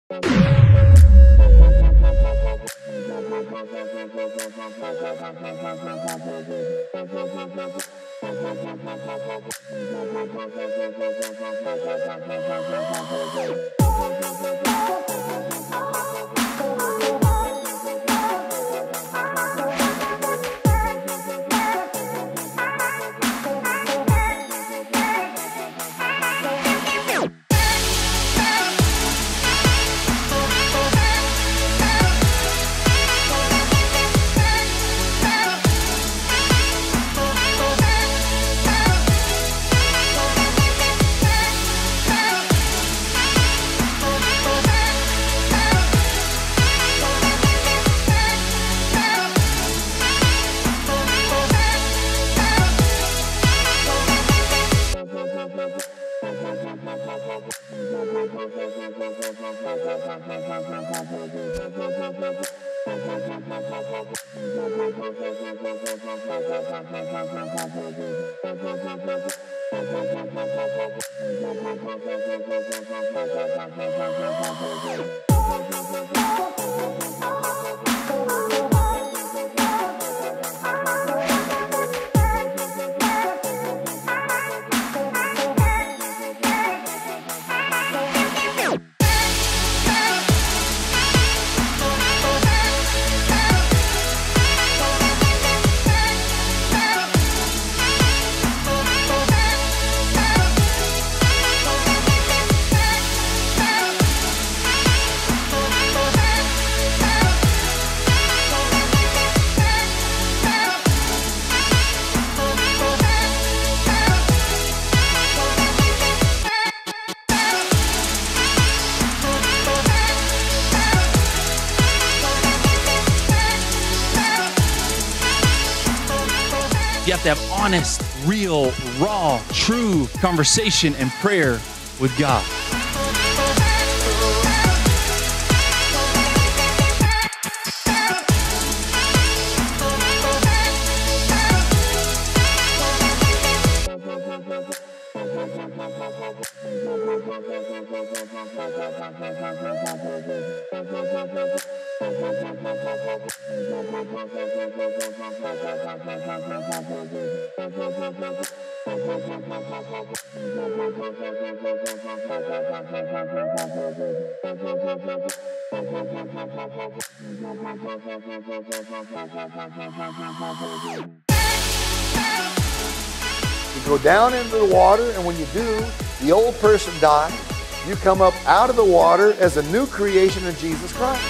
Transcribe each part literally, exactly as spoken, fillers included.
You have to have honest, real, raw, true conversation and prayer with God. You go down into the water, and when you do, the old person dies. You come up out of the water as a new creation in Jesus Christ.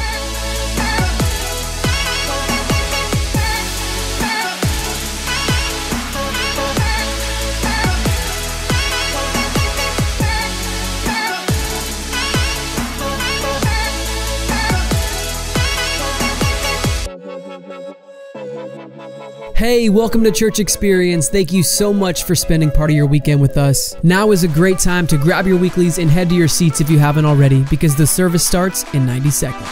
Hey, welcome to Church Experience. Thank you so much for spending part of your weekend with us. Now is a great time to grab your weeklies and head to your seats if you haven't already, because the service starts in ninety seconds.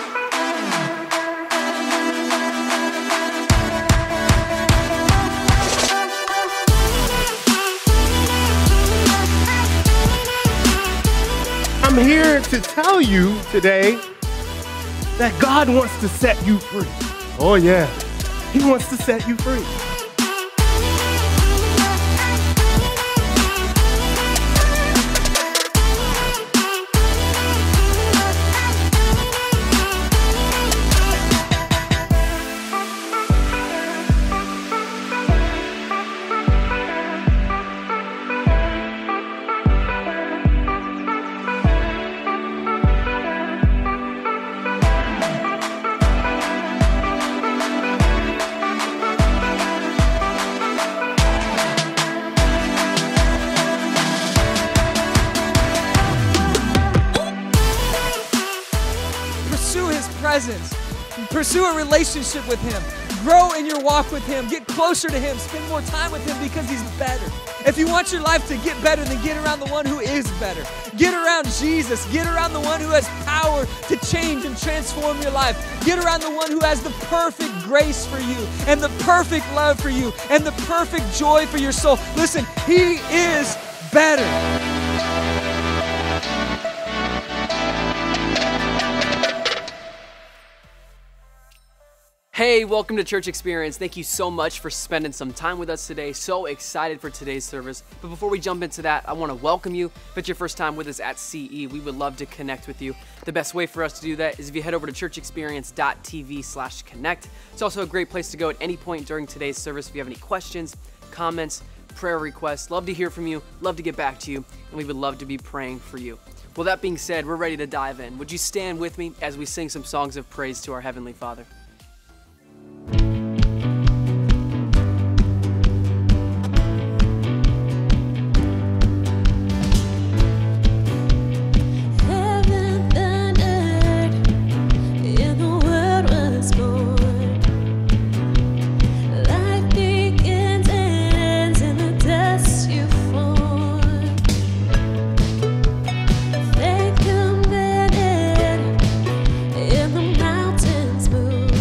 I'm here to tell you today that God wants to set you free. Oh yeah. He wants to set you free. Pursue a relationship with Him. Grow in your walk with Him. Get closer to Him. Spend more time with Him because He's better. If you want your life to get better, then get around the one who is better. Get around Jesus. Get around the one who has power to change and transform your life. Get around the one who has the perfect grace for you and the perfect love for you and the perfect joy for your soul. Listen, He is better. Hey, welcome to Church Experience. Thank you so much for spending some time with us today. So excited for today's service. But before we jump into that, I want to welcome you. If it's your first time with us at C E, we would love to connect with you. The best way for us to do that is if you head over to churchexperience.tv slash connect. It's also a great place to go at any point during today's service if you have any questions, comments, prayer requests. Love to hear from you. Love to get back to you. And we would love to be praying for you. Well, that being said, we're ready to dive in. Would you stand with me as we sing some songs of praise to our Heavenly Father? Mountains move.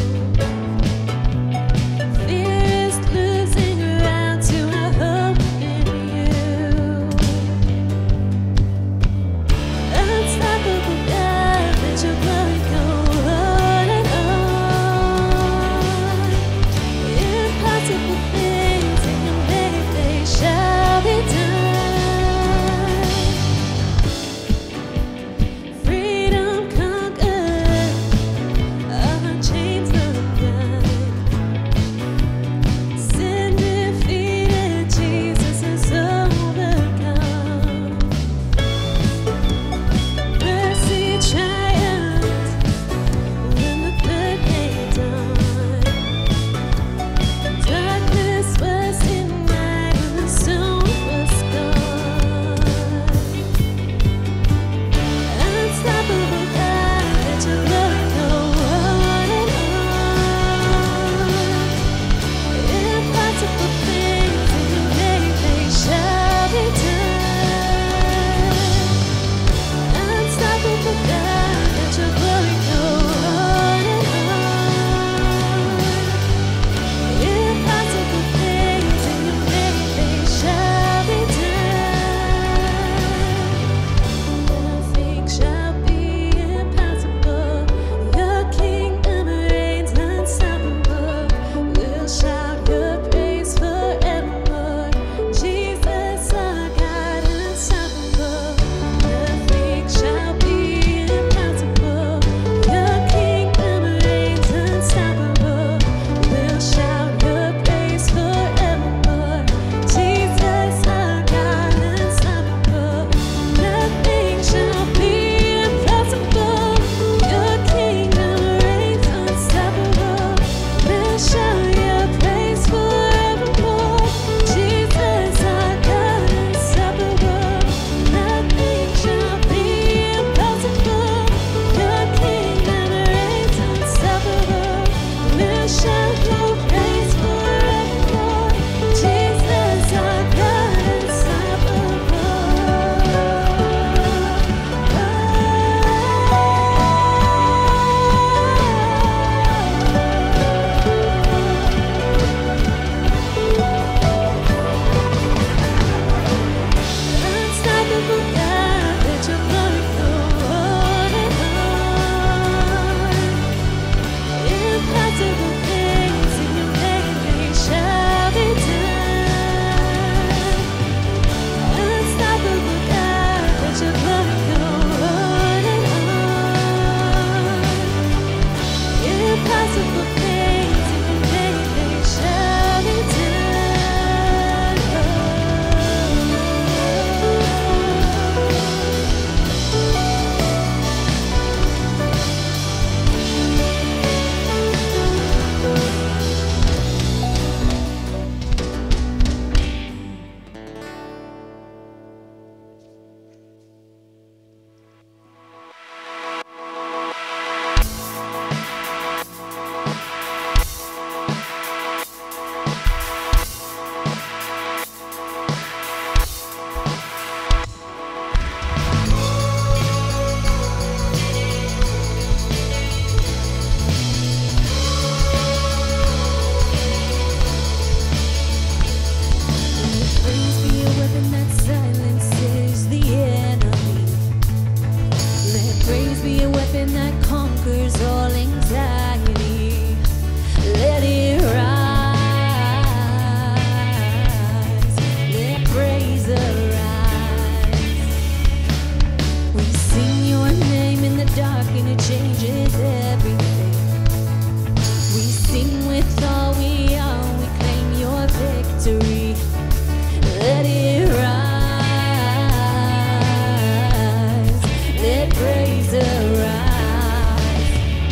praise arise.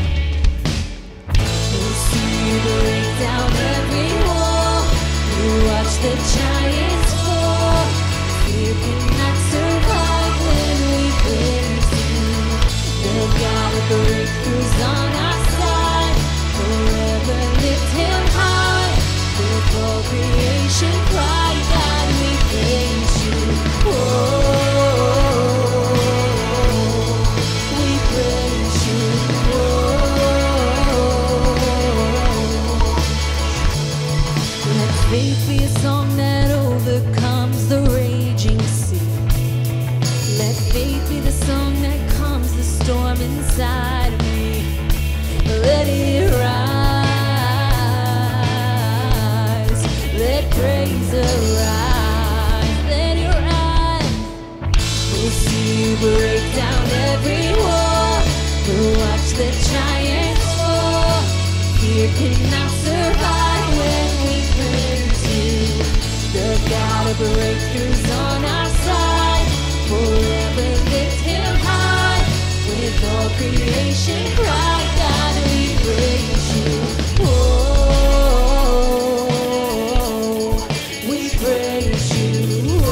We'll see you break down every wall. We'll watch the giants fall. Fear cannot survive when we praise you. The God of breakthroughs on our side. Forever lift him high. With all creation cry, God, we praise you. Oh, we praise you. Oh, let faith be a song that overcomes the raging sea. Let faith be the song that calms the storm inside of me. Let it rise. Let praise arise. Let it rise. We'll see you break down every wall. We'll watch the giants fall. Fear cannot survive when we praise you. The God of breakthroughs on our side. Forever lift him high. With all creation cry, God, we praise you. Oh, we praise you. Oh,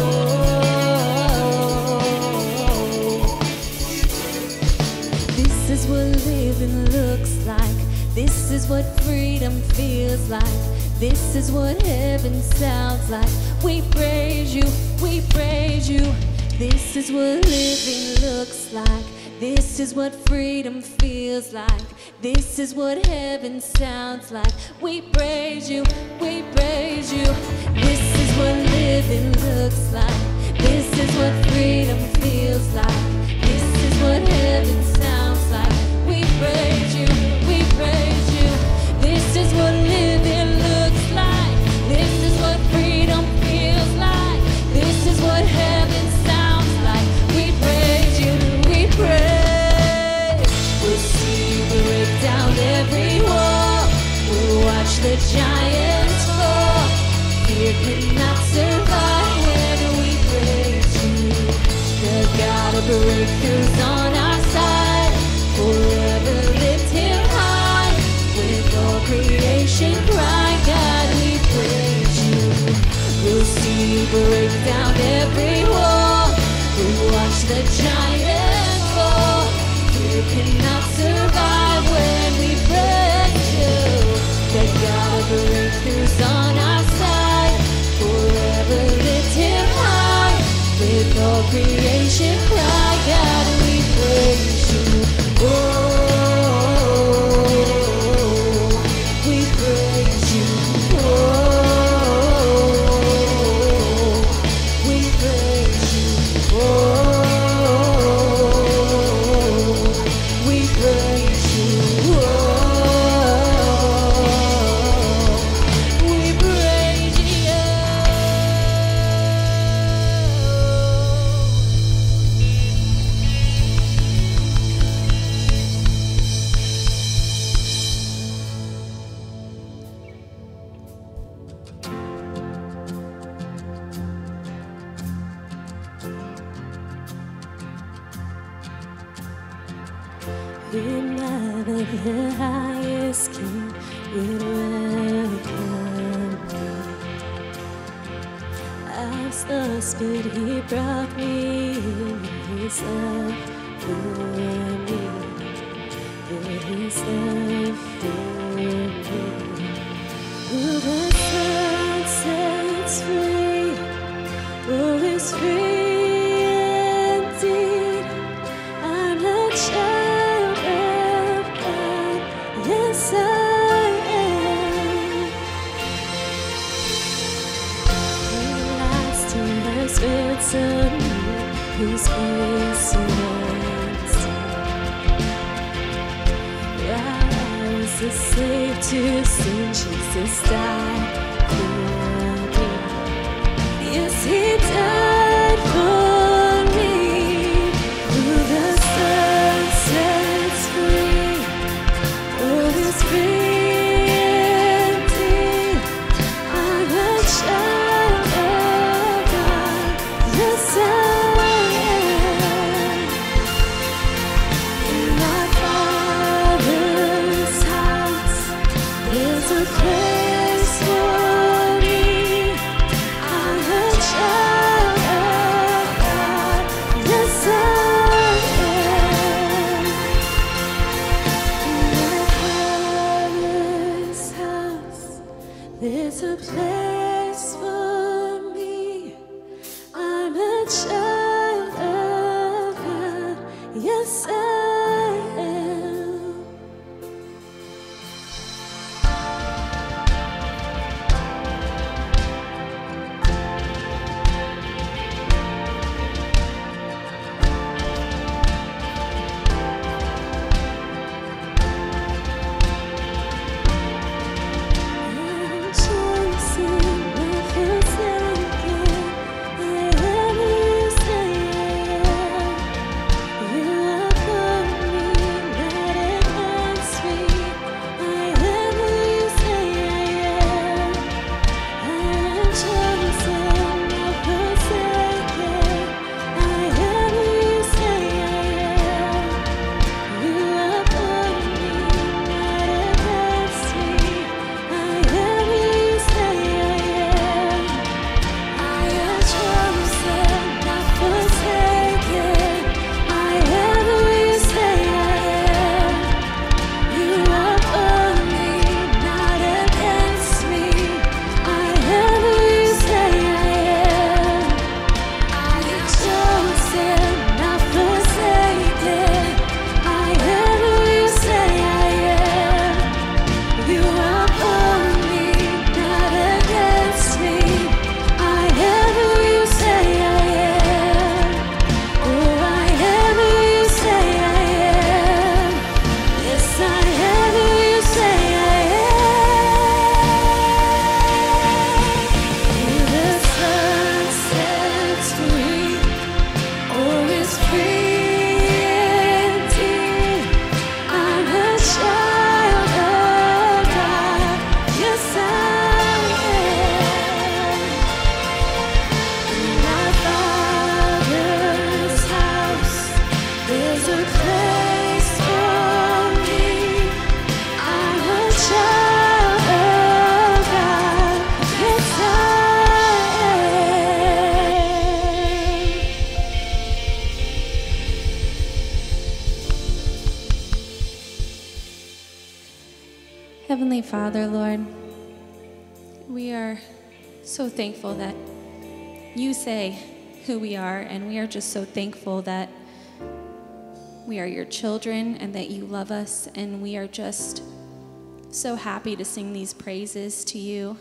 this is what living looks like. This is what freedom feels like. This is what heaven sounds like. We praise you, we praise you. This is what living looks like. This is what freedom feels like. This is what heaven sounds like. We praise you, we praise you. This is what living looks like. This is what freedom feels like. This is what heaven sounds like. We praise you, we praise you. This is what living looks like. This is what freedom feels like. This is what heaven sounds like. We praise you, we praise. We'll see you break down every wall. We'll watch the giants fall. Fear cannot survive when we praise you. The God of breakthroughs on our side. Forever lift him high. With all creation cry, God, we praise you. We'll see you break down every wall. We'll watch the giants fall. Fear cannot survive when we praise you. The God of breakthroughs on our side. Forever lift him high. With all creation cry, God, we praise you. Oh, we praise you. Oh, we praise you. Oh, we praise you. Oh, we praise you. We're not of the highest king, we'd welcome me. I was lost, but he brought me in his love for me. In his love for me. Who the sun sets free, oh, is free indeed. I'm a child of God, yes I am. He lies to us with some whose grace surrounds me. While I was a slave to sin, Jesus died for me. Yes, he died for me. Who the sun sets free, oh, is free indeed. I'm a child of God, yes I am. a place for me. I'm a child of God. Yes, I am. In my Father's house, there's a place for me. I'm a child of God. Yes, I am. Heavenly Father, Lord, we are so thankful that you say who we are, and we are just so thankful that we are your children and that you love us, and we are just so happy to sing these praises to you,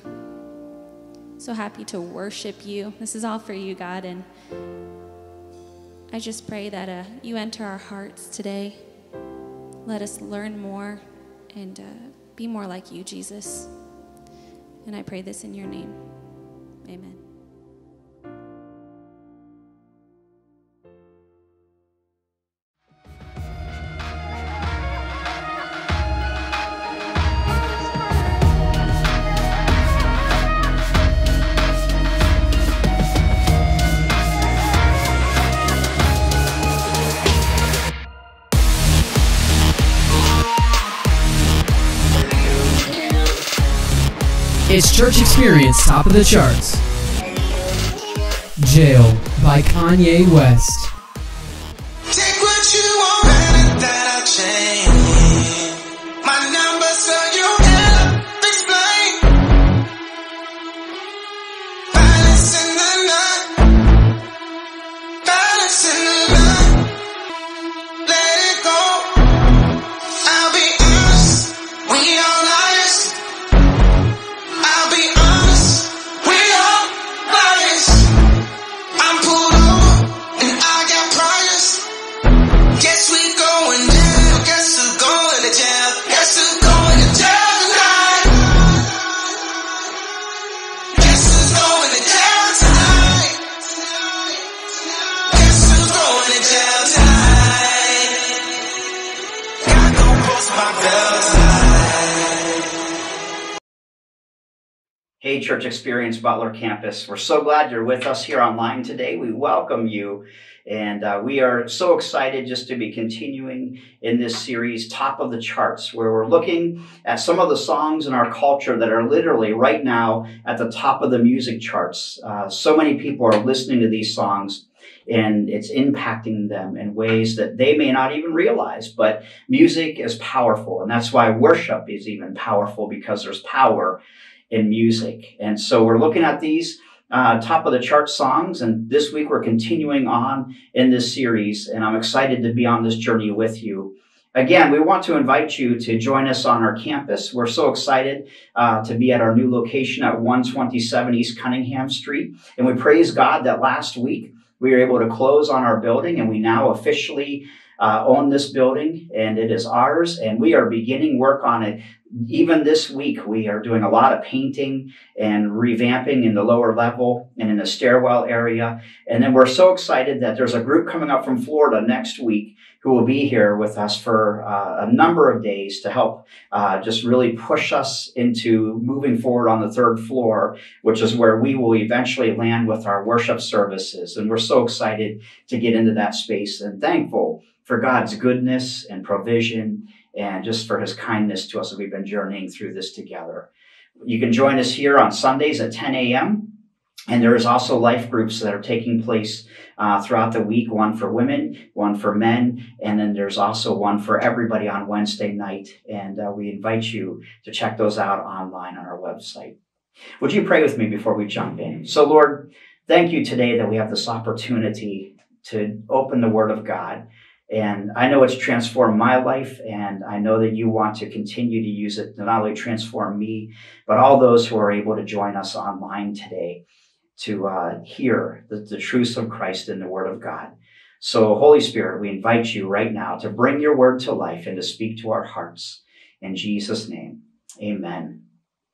so happy to worship you. This is all for you, God, and I just pray that uh, you enter our hearts today. Let us learn more and uh, be more like you, Jesus. And I pray this in your name. Amen. It's Church Experience Top of the Charts. Jail by Kanye West. Take what you want, and that'll change my number so you can explain. Balance in the night, balance in the night. Let it go. I'll be honest, we all liars. I'll be honest, we all liars. I'm pulled over and I A Church Experience Butler campus. We're so glad you're with us here online today. We welcome you. And uh, we are so excited just to be continuing in this series, Top of the Charts, where we're looking at some of the songs in our culture that are literally right now at the top of the music charts. Uh, so many people are listening to these songs, and it's impacting them in ways that they may not even realize. But music is powerful, and that's why worship is even powerful, because there's power in music. And so we're looking at these Uh, top of the chart songs. And this week we're continuing on in this series, and I'm excited to be on this journey with you. Again, we want to invite you to join us on our campus. We're so excited uh, to be at our new location at one twenty-seven East Cunningham Street. And we praise God that last week we were able to close on our building, and we now officially uh, own this building, and it is ours, and we are beginning work on it. Even this week, we are doing a lot of painting and revamping in the lower level and in the stairwell area. And then we're so excited that there's a group coming up from Florida next week who will be here with us for uh, a number of days to help uh, just really push us into moving forward on the third floor, which is where we will eventually land with our worship services. And we're so excited to get into that space and thankful for God's goodness and provision, and just for his kindness to us as we've been journeying through this together. You can join us here on Sundays at ten a.m. And there is also life groups that are taking place uh, throughout the week, one for women, one for men, and then there's also one for everybody on Wednesday night. And uh, we invite you to check those out online on our website. Would you pray with me before we jump in? So, Lord, thank you today that we have this opportunity to open the Word of God. And I know it's transformed my life, and I know that you want to continue to use it to not only transform me, but all those who are able to join us online today to uh, hear the, the truths of Christ in the Word of God. So, Holy Spirit, we invite you right now to bring your word to life and to speak to our hearts. In Jesus' name, amen.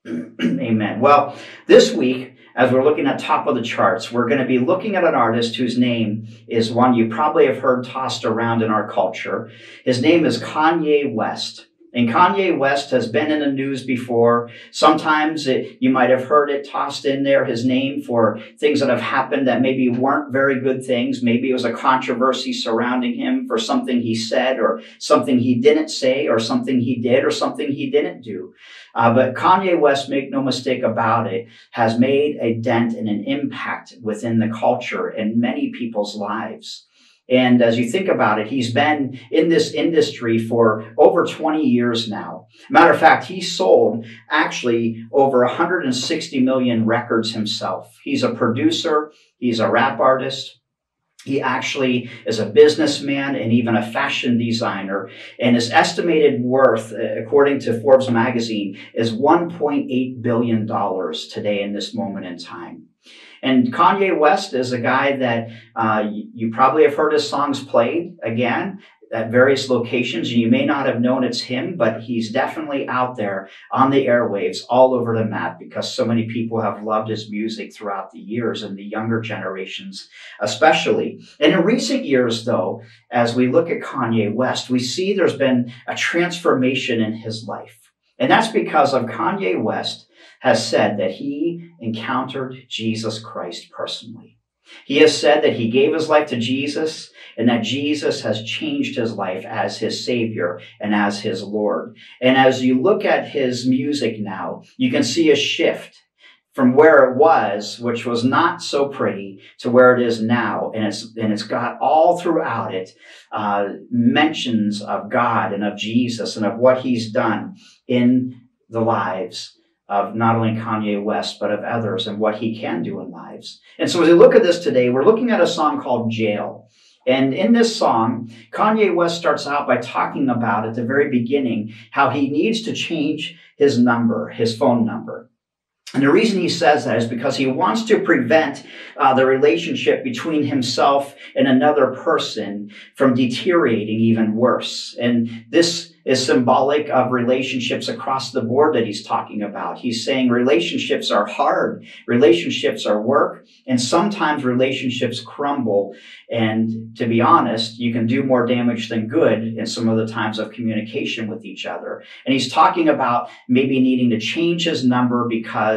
Amen. Well, this week, as we're looking at top of the charts, we're going to be looking at an artist whose name is one you probably have heard tossed around in our culture. His name is Kanye West. And Kanye West has been in the news before. Sometimes it, you might have heard it tossed in there, his name, for things that have happened that maybe weren't very good things. Maybe it was a controversy surrounding him for something he said, or something he didn't say, or something he did, or something he didn't do. Uh, but Kanye West, make no mistake about it, has made a dent and an impact within the culture and many people's lives. And as you think about it, he's been in this industry for over twenty years now. Matter of fact, he sold actually over one hundred sixty million records himself. He's a producer. He's a rap artist. He actually is a businessman and even a fashion designer. And his estimated worth, according to Forbes magazine, is one point eight billion dollars today in this moment in time. And Kanye West is a guy that uh, you probably have heard his songs played, again, at various locations. You may not have known it's him, but he's definitely out there on the airwaves all over the map, because so many people have loved his music throughout the years, and the younger generations especially. And in recent years, though, as we look at Kanye West, we see there's been a transformation in his life. And that's because of Kanye West has said that he encountered Jesus Christ personally. He has said that he gave his life to Jesus, and that Jesus has changed his life as his Savior and as his Lord. And as you look at his music now, you can see a shift from where it was, which was not so pretty, to where it is now. And it's, and it's got all throughout it uh, mentions of God and of Jesus and of what he's done in the lives of not only Kanye West, but of others, and what he can do in lives. And so as we look at this today, we're looking at a song called Jail. And in this song, Kanye West starts out by talking about, at the very beginning, how he needs to change his number, his phone number. And the reason he says that is because he wants to prevent uh, the relationship between himself and another person from deteriorating even worse. And this is symbolic of relationships across the board that he's talking about. He's saying relationships are hard, relationships are work, and sometimes relationships crumble. And to be honest, you can do more damage than good in some of the times of communication with each other. And he's talking about maybe needing to change his number because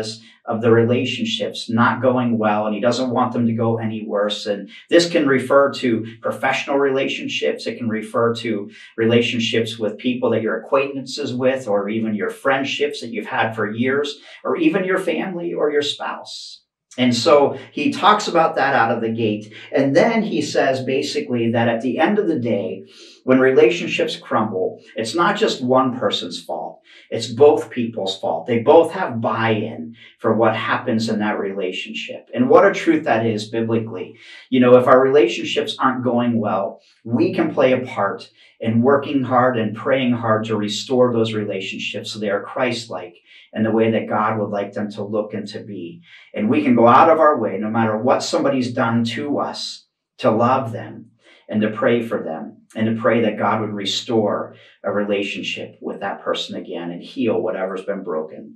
of the relationships not going well, and he doesn't want them to go any worse. And this can refer to professional relationships. It can refer to relationships with people that you're acquaintances with, or even your friendships that you've had for years, or even your family or your spouse. And so he talks about that out of the gate. And then he says basically that at the end of the day, when relationships crumble, it's not just one person's fault. It's both people's fault. They both have buy-in for what happens in that relationship. And what a truth that is biblically. You know, if our relationships aren't going well, we can play a part in working hard and praying hard to restore those relationships so they are Christ-like in the way that God would like them to look and to be. And we can go out of our way, no matter what somebody's done to us, to love them and to pray for them and to pray that God would restore a relationship with that person again and heal whatever's been broken.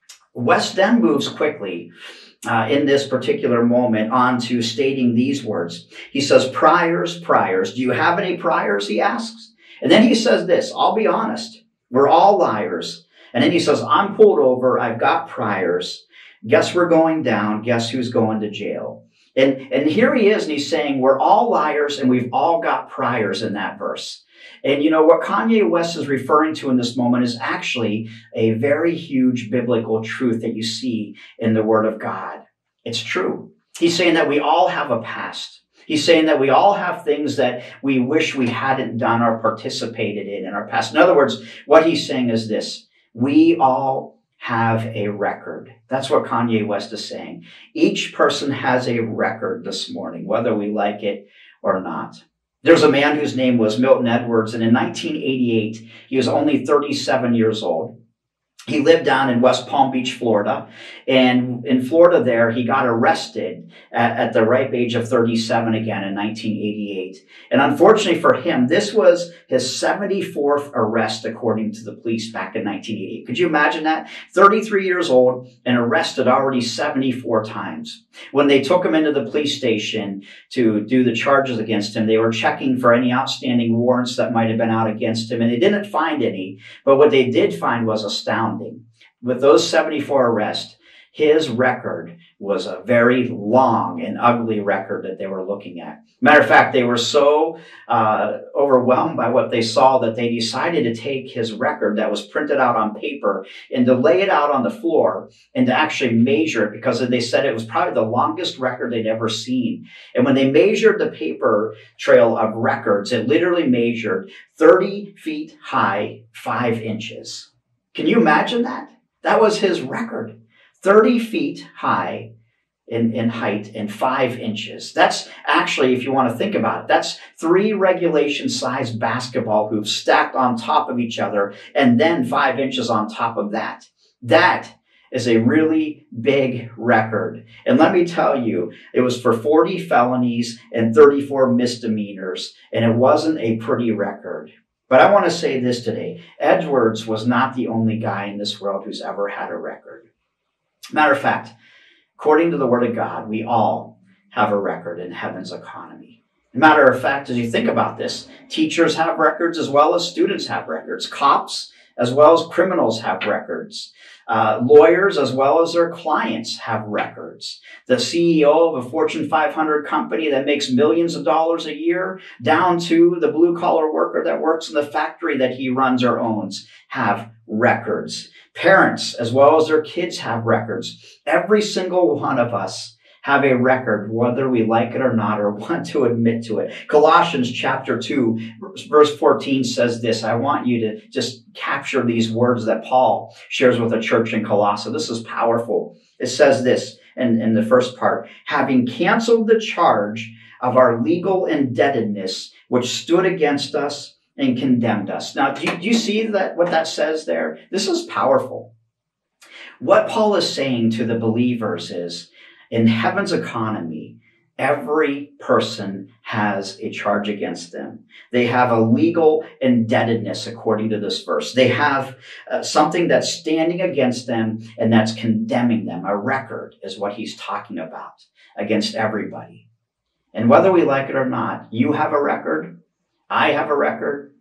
Wes then moves quickly uh, in this particular moment on to stating these words. He says, priors, priors. Do you have any priors, he asks? And then he says this, I'll be honest, we're all liars. And then he says, I'm pulled over, I've got priors. Guess we're going down, guess who's going to jail? And, and here he is, and he's saying, we're all liars, and we've all got priors in that verse. And you know, what Kanye West is referring to in this moment is actually a very huge biblical truth that you see in the Word of God. It's true. He's saying that we all have a past. He's saying that we all have things that we wish we hadn't done or participated in in our past. In other words, what he's saying is this. We all have a record. That's what Kanye West is saying. Each person has a record this morning, whether we like it or not. There's a man whose name was Milton Edwards, and in nineteen eighty-eight, he was only thirty-seven years old. He lived down in West Palm Beach, Florida, and in Florida there, he got arrested at, at the ripe age of thirty-seven again in nineteen eighty-eight. And unfortunately for him, this was his seventy-fourth arrest according to the police back in nineteen eighty-eight. Could you imagine that? thirty-three years old and arrested already seventy-four times. When they took him into the police station to do the charges against him, they were checking for any outstanding warrants that might have been out against him, and they didn't find any. But what they did find was astounding. With those seventy-four arrests, his record was a very long and ugly record that they were looking at. Matter of fact, they were so uh, overwhelmed by what they saw that they decided to take his record that was printed out on paper and to lay it out on the floor and to actually measure it, because they said it was probably the longest record they'd ever seen. And when they measured the paper trail of records, it literally measured thirty feet high, five inches. Can you imagine that? That was his record. thirty feet high in, in height and five inches. That's actually, if you want to think about it, that's three regulation-sized basketball hoops stacked on top of each other, and then five inches on top of that. That is a really big record. And let me tell you, it was for forty felonies and thirty-four misdemeanors, and it wasn't a pretty record. But I want to say this today. Edwards was not the only guy in this world who's ever had a record. Matter of fact, according to the Word of God, we all have a record in heaven's economy. Matter of fact, as you think about this, teachers have records as well as students have records. Cops as well as criminals have records. Uh, lawyers as well as their clients have records. The C E O of a Fortune five hundred company that makes millions of dollars a year, down to the blue-collar worker that works in the factory that he runs or owns, have records. Parents as well as their kids have records. Every single one of us have a record, whether we like it or not or want to admit to it. Colossians chapter two, verse fourteen says this. I want you to just capture these words that Paul shares with the church in Colossae. This is powerful. It says this in, in the first part, having canceled the charge of our legal indebtedness, which stood against us and condemned us. Now, do you, do you see that what that says there? This is powerful. What Paul is saying to the believers is, in heaven's economy, every person has a charge against them. They have a legal indebtedness, according to this verse. They have uh, something that's standing against them and that's condemning them. A record is what he's talking about against everybody. And whether we like it or not, you have a record. I have a record.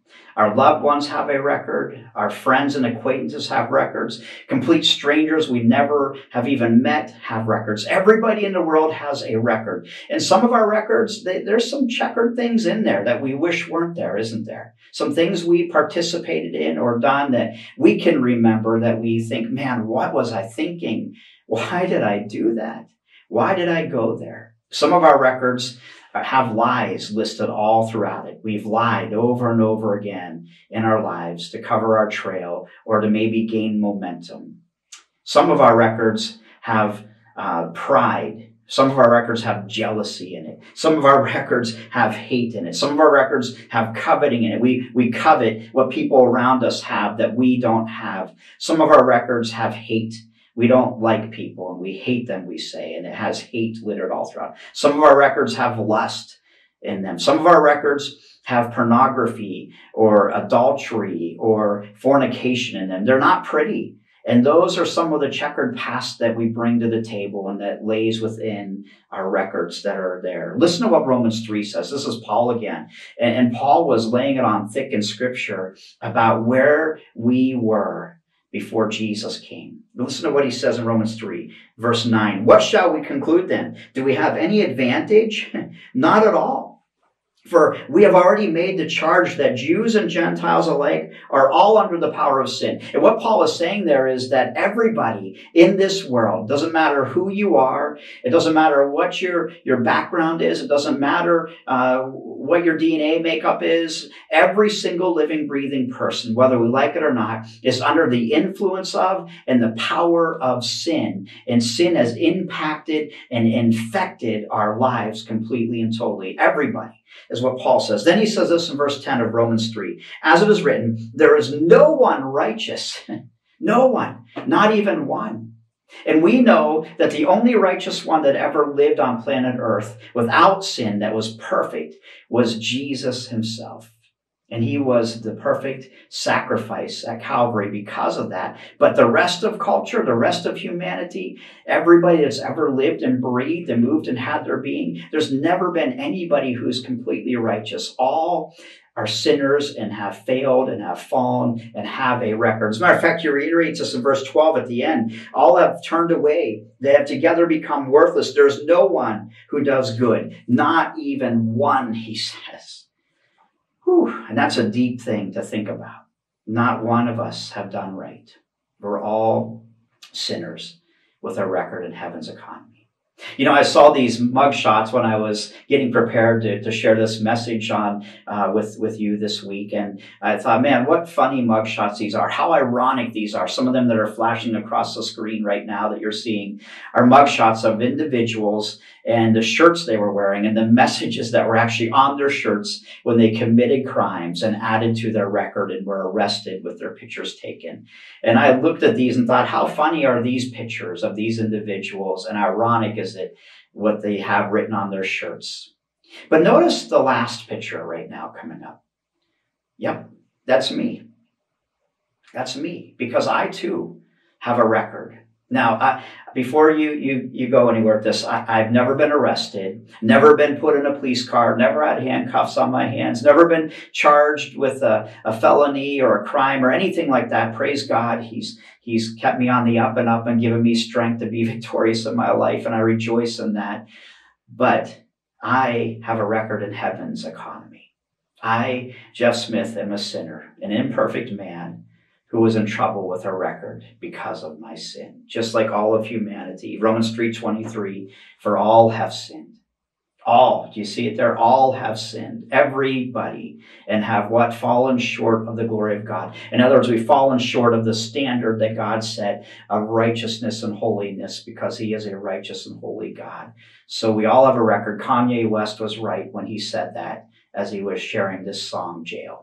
Our loved ones have a record. Our friends and acquaintances have records. Complete strangers we never have even met have records. Everybody in the world has a record. And some of our records, they, there's some checkered things in there that we wish weren't there, isn't there? Some things we participated in or done that we can remember that we think, man, what was I thinking? Why did I do that? Why did I go there? Some of our records have lies listed all throughout it. We've lied over and over again in our lives to cover our trail or to maybe gain momentum. Some of our records have uh, pride. Some of our records have jealousy in it. Some of our records have hate in it. Some of our records have coveting in it. We, we covet what people around us have that we don't have. Some of our records have hate. We don't like people and we hate them, we say, and it has hate littered all throughout. Some of our records have lust in them. Some of our records have pornography or adultery or fornication in them. They're not pretty. And those are some of the checkered past that we bring to the table and that lays within our records that are there. Listen to what Romans three says. This is Paul again. And, and Paul was laying it on thick in Scripture about where we were before Jesus came. Listen to what he says in Romans three, verse nine. What shall we conclude then? Do we have any advantage? Not at all. For we have already made the charge that Jews and Gentiles alike are all under the power of sin. And what Paul is saying there is that everybody in this world, doesn't matter who you are, it doesn't matter what your, your background is, it doesn't matter uh, what your D N A makeup is, every single living, breathing person, whether we like it or not, is under the influence of and the power of sin. And sin has impacted and infected our lives completely and totally. Everybody. Is what Paul says. Then he says this in verse ten of Romans three. As it is written, there is no one righteous. No one. Not even one. And we know that the only righteous one that ever lived on planet Earth without sin that was perfect was Jesus himself. And he was the perfect sacrifice at Calvary because of that. But the rest of culture, the rest of humanity, everybody that's ever lived and breathed and moved and had their being, there's never been anybody who's completely righteous. All are sinners and have failed and have fallen and have a record. As a matter of fact, he reiterates this in verse twelve at the end. All have turned away. They have together become worthless. There's no one who does good. Not even one, he says. Whew, and that's a deep thing to think about. Not one of us have done right. We're all sinners with a record in heaven's economy. You know, I saw these mugshots when I was getting prepared to, to share this message on uh, with, with you this week. And I thought, man, what funny mugshots these are. How ironic these are. Some of them that are flashing across the screen right now that you're seeing are mugshots of individuals and the shirts they were wearing and the messages that were actually on their shirts when they committed crimes and added to their record and were arrested with their pictures taken. And I looked at these and thought, how funny are these pictures of these individuals? And ironic is it what they have written on their shirts. But notice the last picture right now coming up. Yep, that's me. That's me, because I too have a record. Now, I, before you, you, you go anywhere with this, I, I've never been arrested, never been put in a police car, never had handcuffs on my hands, never been charged with a, a felony or a crime or anything like that. Praise God. He's, he's kept me on the up and up and given me strength to be victorious in my life, and I rejoice in that. But I have a record in heaven's economy. I, Jeff Smith, am a sinner, an imperfect man, who was in trouble with a record because of my sin, just like all of humanity. Romans three twenty-three, for all have sinned. All, do you see it there? All have sinned. Everybody. And have what? Fallen short of the glory of God. In other words, we've fallen short of the standard that God set of righteousness and holiness, because he is a righteous and holy God. So we all have a record. Kanye West was right when he said that as he was sharing this song, Jail.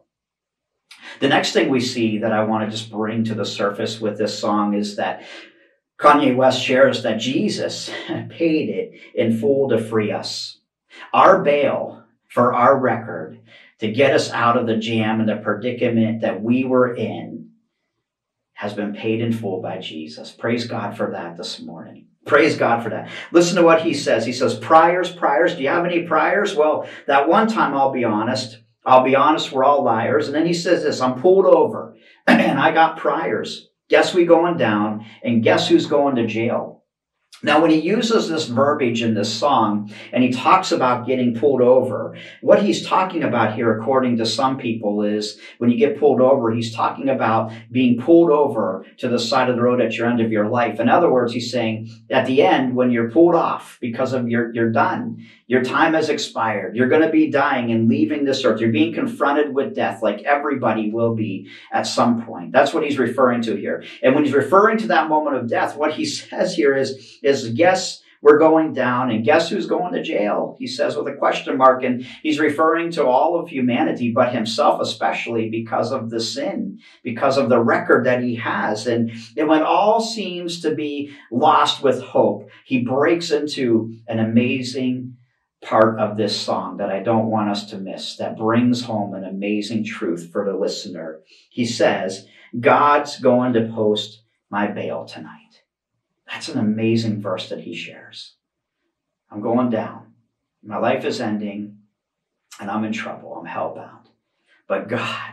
The next thing we see that I want to just bring to the surface with this song is that Kanye West shares that Jesus paid it in full to free us. Our bail for our record to get us out of the jam and the predicament that we were in has been paid in full by Jesus. Praise God for that this morning. Praise God for that. Listen to what he says. He says, priors, priors, do you have any priors? Well, that one time, I'll be honest, I'll be honest, we're all liars. And then he says this, I'm pulled over and I got priors. Guess we going down and guess who's going to jail? Now, when he uses this verbiage in this song and he talks about getting pulled over, what he's talking about here, according to some people, is when you get pulled over, he's talking about being pulled over to the side of the road at your end of your life. In other words, he's saying at the end, when you're pulled off because of your, you're done, your time has expired, you're going to be dying and leaving this earth. You're being confronted with death like everybody will be at some point. That's what he's referring to here. And when he's referring to that moment of death, what he says here is, is guess we're going down and guess who's going to jail? He says with a question mark, and he's referring to all of humanity, but himself especially because of the sin, because of the record that he has. And, and when all seems to be lost with hope, he breaks into an amazing part of this song that I don't want us to miss, that brings home an amazing truth for the listener. He says, God's going to post my bail tonight. That's an amazing verse that he shares. I'm going down. My life is ending, and I'm in trouble. I'm hellbound. But God,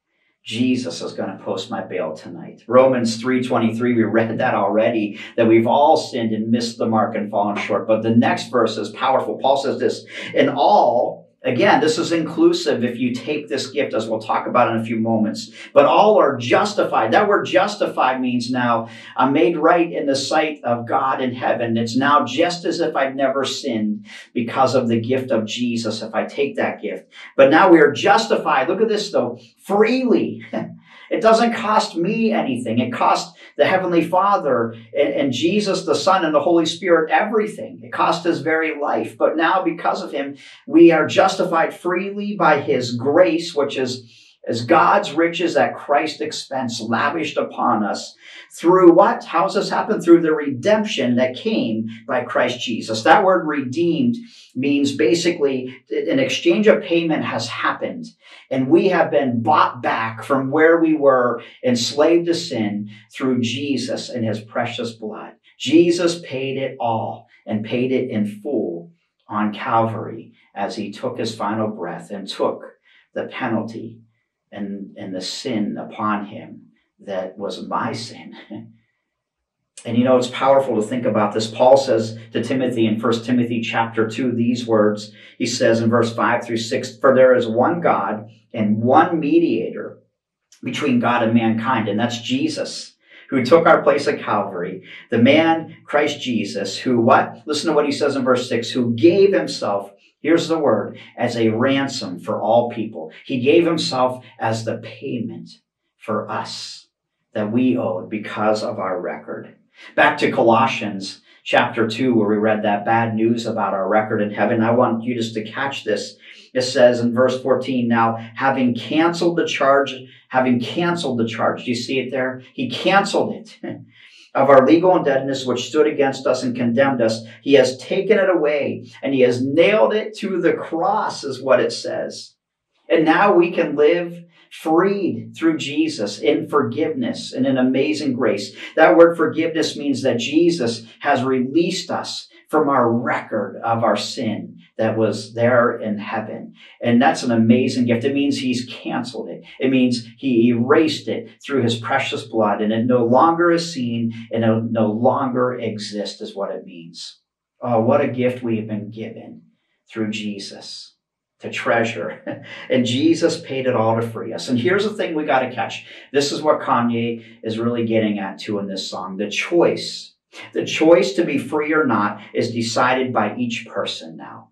Jesus is going to post my bail tonight. Romans three twenty-three, we read that already, that we've all sinned and missed the mark and fallen short. But the next verse is powerful. Paul says this, in all, again, this is inclusive if you take this gift, as we'll talk about in a few moments. But all are justified. That word justified means now I'm made right in the sight of God in heaven. It's now just as if I've never sinned because of the gift of Jesus, if I take that gift. But now we are justified. Look at this, though, freely. It doesn't cost me anything. It cost the Heavenly Father and, and Jesus, the Son, and the Holy Spirit everything. It cost his very life. But now, because of him, we are justified freely by his grace, which is as God's riches at Christ's expense lavished upon us through what? How does this happen? Through the redemption that came by Christ Jesus. That word redeemed means basically an exchange of payment has happened, and we have been bought back from where we were enslaved to sin through Jesus and his precious blood. Jesus paid it all and paid it in full on Calvary as he took his final breath and took the penalty and, and the sin upon him that was my sin. And you know, it's powerful to think about this. Paul says to Timothy in First Timothy chapter two, these words, he says in verse five through six, for there is one God and one mediator between God and mankind, and that's Jesus, who took our place at Calvary, the man, Christ Jesus, who what? Listen to what he says in verse six, who gave himself, here's the word, as a ransom for all people. He gave himself as the payment for us that we owed because of our record. Back to Colossians chapter two, where we read that bad news about our record in heaven. I want you just to catch this. It says in verse fourteen, now having canceled the charge, having canceled the charge, do you see it there? He canceled it. Of our legal indebtedness, which stood against us and condemned us. He has taken it away and he has nailed it to the cross, is what it says. And now we can live freed through Jesus in forgiveness and in amazing grace. That word forgiveness means that Jesus has released us from our record of our sin that was there in heaven. And that's an amazing gift. It means he's canceled it. It means he erased it through his precious blood, and it no longer is seen and it no longer exists, is what it means. Oh, what a gift we have been given through Jesus to treasure. And Jesus paid it all to free us. And here's the thing we got to catch. This is what Kanye is really getting at too in this song. The choice, the choice to be free or not is decided by each person now.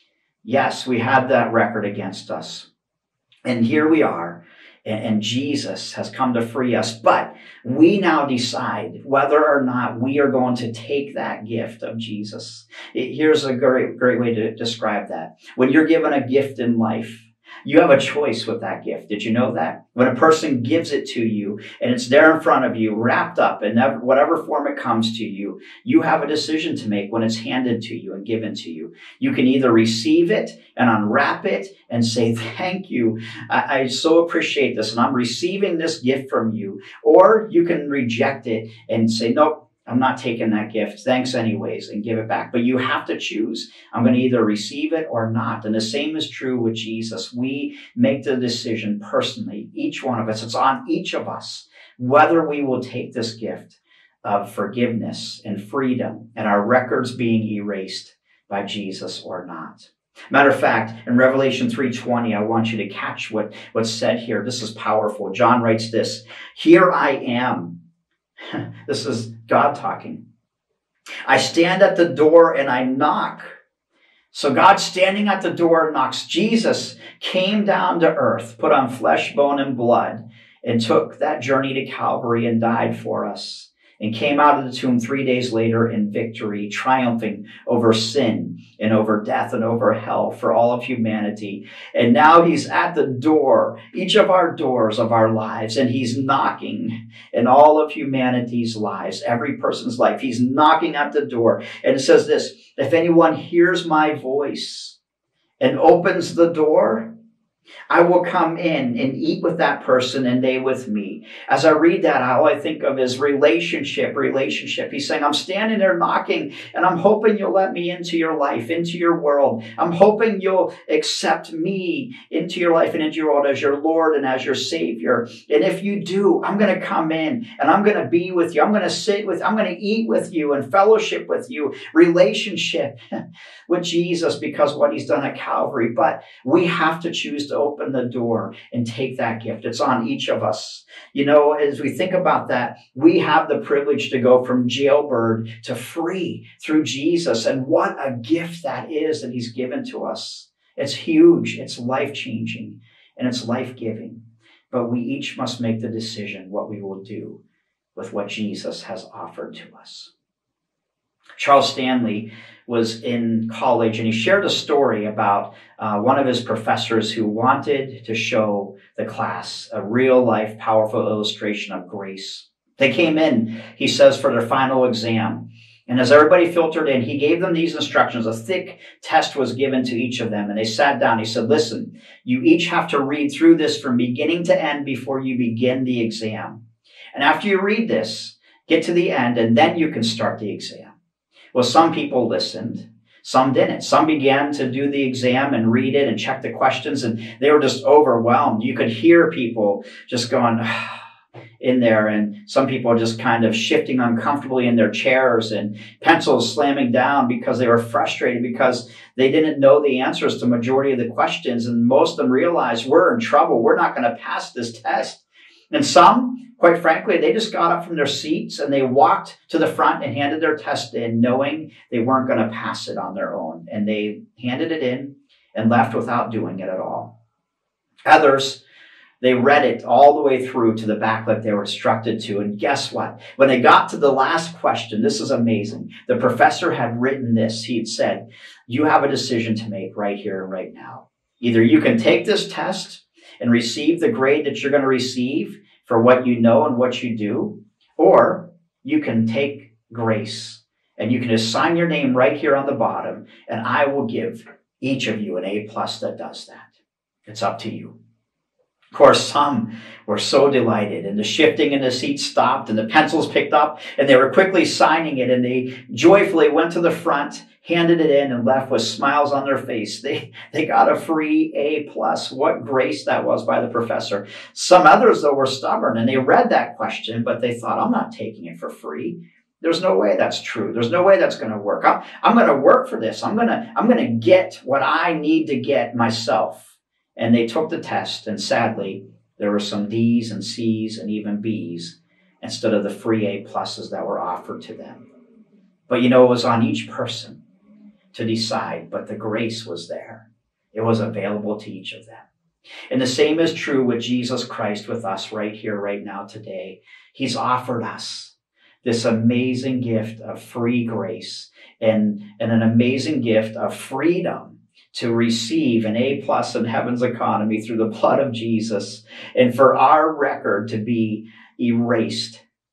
Yes, we have that record against us. And here we are. And Jesus has come to free us. But we now decide whether or not we are going to take that gift of Jesus. Here's a great, great way to describe that. When you're given a gift in life, you have a choice with that gift. Did you know that? When a person gives it to you and it's there in front of you, wrapped up in whatever form it comes to you, you have a decision to make when it's handed to you and given to you. You can either receive it and unwrap it and say, thank you. I, I so appreciate this and I'm receiving this gift from you. Or you can reject it and say, nope, I'm not taking that gift. Thanks anyways, and give it back. But you have to choose. I'm going to either receive it or not. And the same is true with Jesus. We make the decision personally, each one of us. It's on each of us whether we will take this gift of forgiveness and freedom and our records being erased by Jesus or not. Matter of fact, in Revelation three twenty, I want you to catch what, what's said here. This is powerful. John writes this, "Here I am." This is God talking. "I stand at the door and I knock." So God's standing at the door and knocks. Jesus came down to earth, put on flesh, bone, and blood, and took that journey to Calvary and died for us, and came out of the tomb three days later in victory, triumphing over sin and over death and over hell for all of humanity. And now he's at the door, each of our doors of our lives, and he's knocking in all of humanity's lives, every person's life. He's knocking at the door. And it says this, "If anyone hears my voice and opens the door, I will come in and eat with that person and they with me." As I read that, all I think of is relationship, relationship. He's saying, I'm standing there knocking and I'm hoping you'll let me into your life, into your world. I'm hoping you'll accept me into your life and into your world as your Lord and as your Savior. And if you do, I'm going to come in and I'm going to be with you. I'm going to sit with, I'm going to eat with you and fellowship with you, relationship with Jesus because of what he's done at Calvary. But we have to choose to open the door and take that gift. It's on each of us. You know, as we think about that, we have the privilege to go from jailbird to free through Jesus. And what a gift that is that he's given to us. It's huge. It's life-changing and it's life-giving. But we each must make the decision what we will do with what Jesus has offered to us. Charles Stanley was in college and he shared a story about uh, one of his professors who wanted to show the class a real life, powerful illustration of grace. They came in, he says, for their final exam. And as everybody filtered in, he gave them these instructions. A thick test was given to each of them. And they sat down. He said, listen, you each have to read through this from beginning to end before you begin the exam. And after you read this, get to the end, and then you can start the exam. Well, some people listened. Some didn't. Some began to do the exam and read it and check the questions, and they were just overwhelmed. You could hear people just going in there, and some people just kind of shifting uncomfortably in their chairs and pencils slamming down because they were frustrated because they didn't know the answers to majority of the questions, and most of them realized we're in trouble. We're not going to pass this test. And some, quite frankly, they just got up from their seats and they walked to the front and handed their test in, knowing they weren't going to pass it on their own. And they handed it in and left without doing it at all. Others, they read it all the way through to the back like they were instructed to. And guess what? When they got to the last question, this is amazing. The professor had written this. He had said, you have a decision to make right here and right now. Either you can take this test and receive the grade that you're going to receive for what you know and what you do, or you can take grace and you can just sign your name right here on the bottom, and I will give each of you an A plus that does that. It's up to you. Of course, some were so delighted, and the shifting in the seats stopped, and the pencils picked up, and they were quickly signing it, and they joyfully went to the front, handed it in, and left with smiles on their face. They, they got a free A plus. What grace that was by the professor. Some others, though, were stubborn, and they read that question, but they thought, I'm not taking it for free. There's no way that's true. There's no way that's going to work. I'm, I'm going to work for this. I'm going to, I'm going to get what I need to get myself. And they took the test, and sadly, there were some D's and C's and even B's instead of the free A pluses that were offered to them. But you know, it was on each person to decide, but the grace was there. It was available to each of them. And the same is true with Jesus Christ with us right here, right now, today. He's offered us this amazing gift of free grace and, and an amazing gift of freedom to receive an A plus in heaven's economy through the blood of Jesus, and for our record to be erased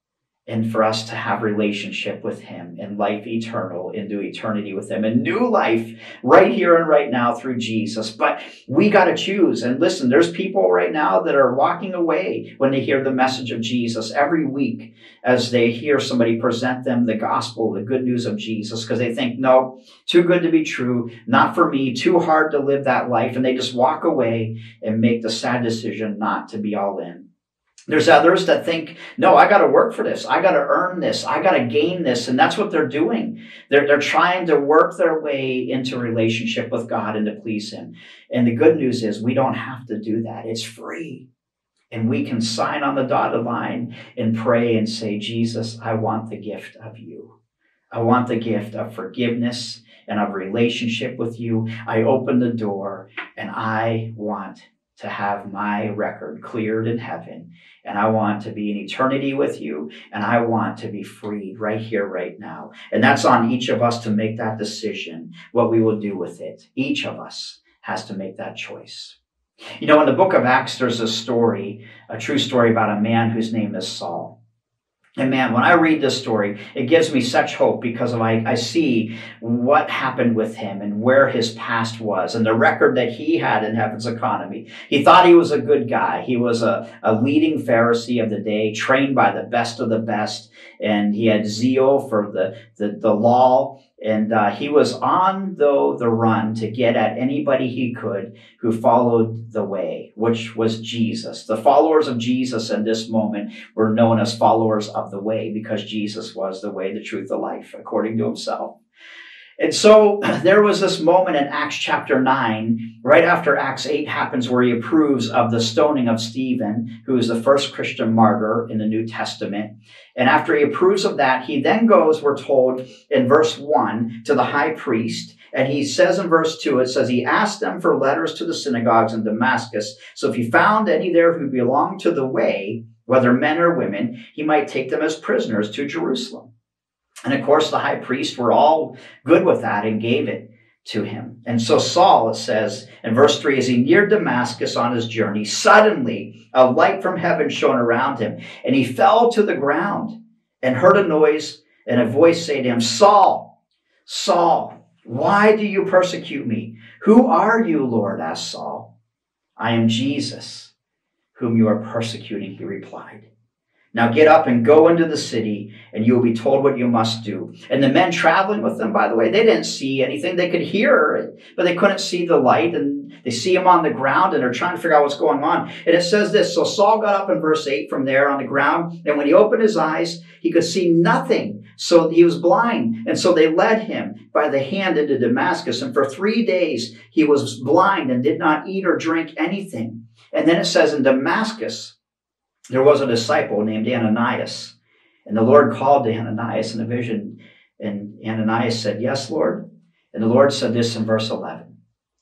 and for us to have relationship with him and life eternal into eternity with him and new life right here and right now through Jesus. But we got to choose. And listen, there's people right now that are walking away when they hear the message of Jesus every week as they hear somebody present them the gospel, the good news of Jesus, because they think, no, too good to be true, not for me, too hard to live that life. And they just walk away and make the sad decision not to be all in. There's others that think, no, I got to work for this. I got to earn this. I got to gain this. And that's what they're doing. They're, they're trying to work their way into relationship with God and to please him. And the good news is we don't have to do that. It's free. And we can sign on the dotted line and pray and say, Jesus, I want the gift of you. I want the gift of forgiveness and of relationship with you. I open the door and I want to have my record cleared in heaven. And I want to be in eternity with you. And I want to be freed right here, right now. And that's on each of us to make that decision, what we will do with it. Each of us has to make that choice. You know, in the book of Acts, there's a story, a true story about a man whose name is Saul. And man, when I read this story, it gives me such hope because of I, I see what happened with him and where his past was and the record that he had in heaven's economy. He thought he was a good guy. He was a, a leading Pharisee of the day, trained by the best of the best. And he had zeal for the, the, the law. And uh, he was on, though, the run to get at anybody he could who followed the way, which was Jesus. The followers of Jesus in this moment were known as followers of the way because Jesus was the way, the truth, the life, according to himself. And so there was this moment in Acts chapter nine, right after Acts eight happens, where he approves of the stoning of Stephen, who is the first Christian martyr in the New Testament. And after he approves of that, he then goes, we're told in verse one, to the high priest. And he says in verse two, it says, he asked them for letters to the synagogues in Damascus. So if he found any there who belonged to the way, whether men or women, he might take them as prisoners to Jerusalem. And of course, the high priests were all good with that and gave it to him. And so Saul, it says in verse three, as he neared Damascus on his journey, suddenly a light from heaven shone around him, and he fell to the ground and heard a noise and a voice say to him, Saul, Saul, why do you persecute me? Who are you, Lord? Asked Saul. I am Jesus, whom you are persecuting, he replied. Now get up and go into the city, and you will be told what you must do. And the men traveling with them, by the way, they didn't see anything. They could hear it, but they couldn't see the light. And they see him on the ground, and they're trying to figure out what's going on. And it says this, so Saul got up in verse eight from there on the ground, and when he opened his eyes, he could see nothing. So he was blind. And so they led him by the hand into Damascus. And for three days he was blind and did not eat or drink anything. And then it says in Damascus, there was a disciple named Ananias, and the Lord called to Ananias in a vision, and Ananias said, yes, Lord. And the Lord said this in verse eleven,